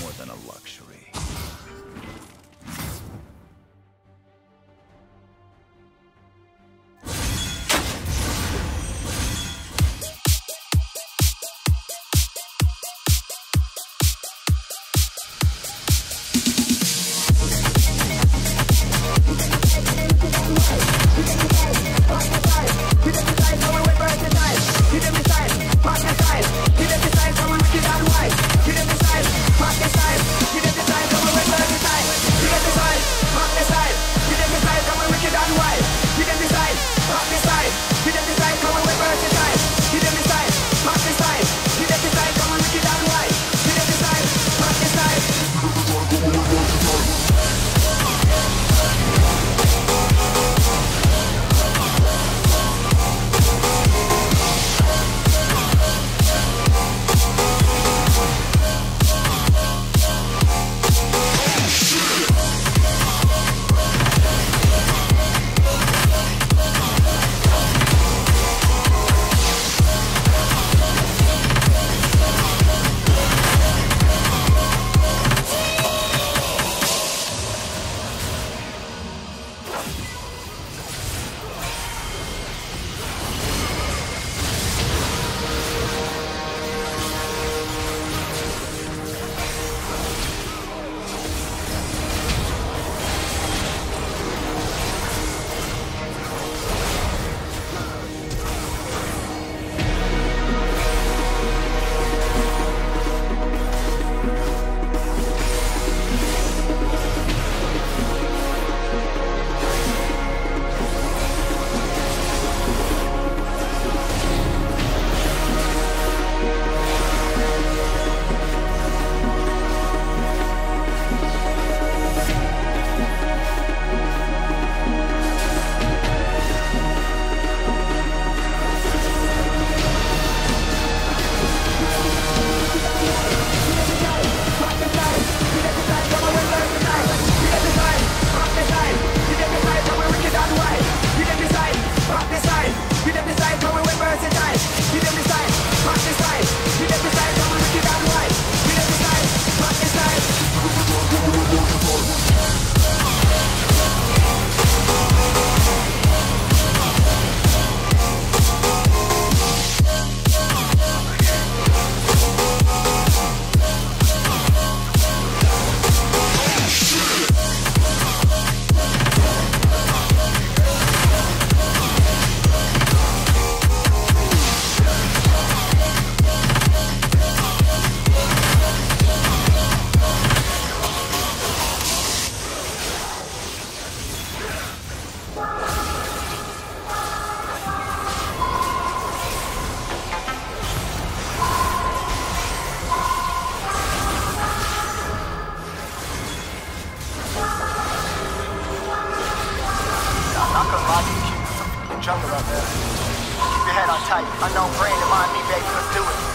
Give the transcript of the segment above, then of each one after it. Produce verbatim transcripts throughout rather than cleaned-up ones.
more than a luxury. Jungle out there. Keep your head on tight. Unknown brain, remind me, baby, let's do it.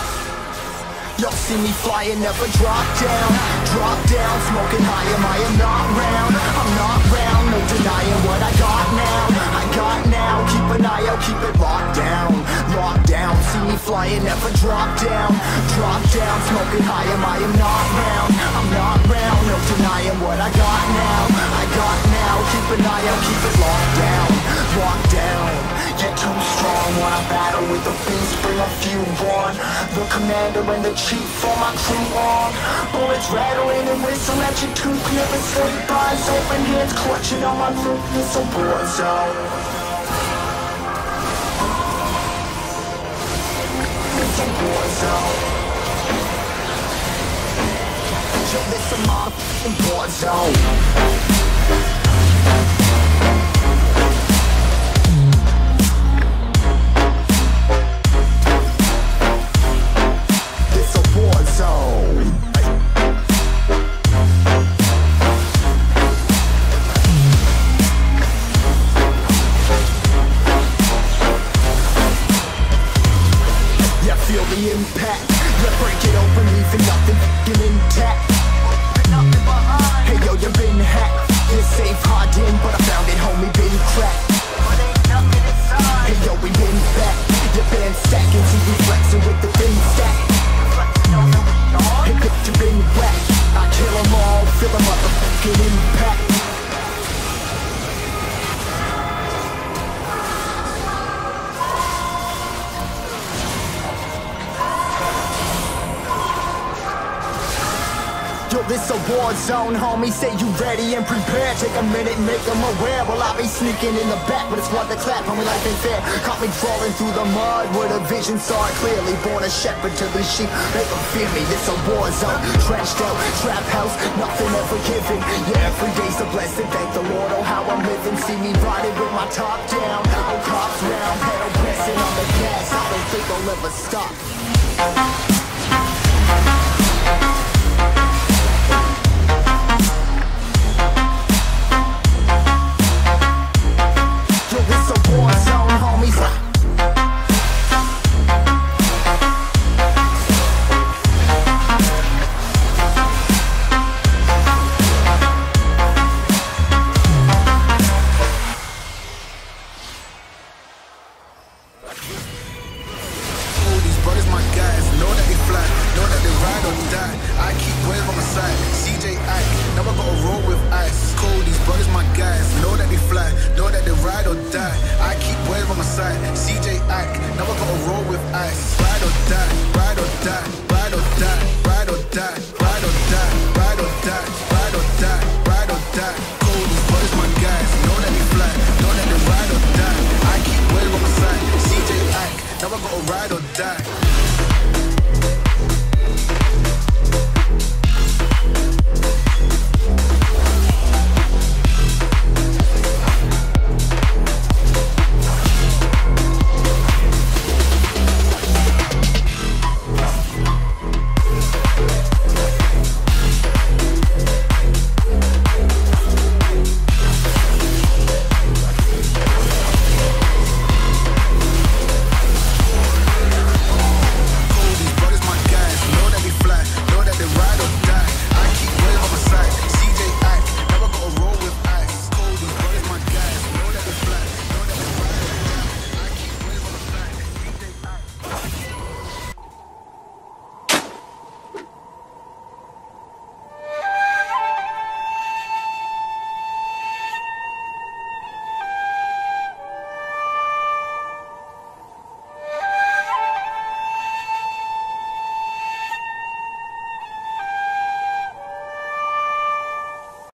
Y'all see me flying, never drop down. Drop down, smoking high, am I am not round. I'm not round, no denying what I got now. I got now, keep an eye out, keep it locked down. Locked down, see me flying, never drop down. Drop down, smoking high, am I am not round. I'm not round, no denying what I got now. I got now, keep an eye out, keep it locked down. Locked down, get too strong. When I battle with the beast, bring a few on. The commander and the chief for my crew on. Bullets rattling and whistle at your tooth. Never sleep, eyes open, hands clutching on my loot. It's a war zone. It's a war zone. Yo, this a motherfucking war zone. The impact, yeah, break it open, leaving nothing f***ing intact. Hey yo, you been hacked. Yo, this a war zone, homie. Say you ready and prepared. Take a minute, make them aware. Well, I be sneaking in the back, but it's what the clap, homie, life ain't fair. Caught me crawling through the mud where the vision saw it clearly. Born a shepherd to the sheep, make them fear me. This a war zone, trenched out, trap house, nothing ever given. Yeah, every day's a blessing, thank the Lord, oh how I'm living. See me riding with my top down, oh cops round, pedal pressing on the gas. I don't think I'll ever stop. Brothers my guys, know that they fly, know that they ride or die. I keep boys on my side, C J Ike, never gotta roll with ice. Cold, these brothers my guys, know that they fly, know that they ride or die. I keep boys on my side, C J Ike, never gotta roll with ice. Ride or die, ride or die, ride or die, ride or die.